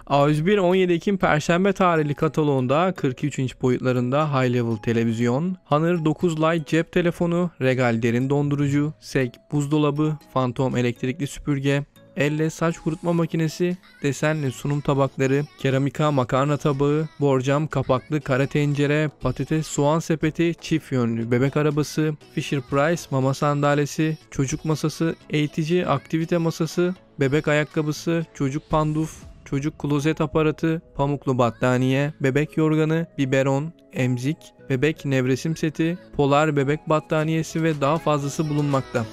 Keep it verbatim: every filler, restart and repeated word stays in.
A yüz bir on yedi Ekim Perşembe tarihli kataloğunda kırk üç inç boyutlarında High Level televizyon, Honor dokuz Lite cep telefonu, Regal derin dondurucu, S E K buzdolabı, Phantom elektrikli süpürge, elle saç kurutma makinesi, desenli sunum tabakları, keramika makarna tabağı, borcam kapaklı kare tencere, patates soğan sepeti, çift yönlü bebek arabası, Fisher Price mama sandalyesi, çocuk masası, eğitici aktivite masası, bebek ayakkabısı, çocuk panduf, çocuk klozet aparatı, pamuklu battaniye, bebek yorganı, biberon, emzik, bebek nevresim seti, polar bebek battaniyesi ve daha fazlası bulunmakta.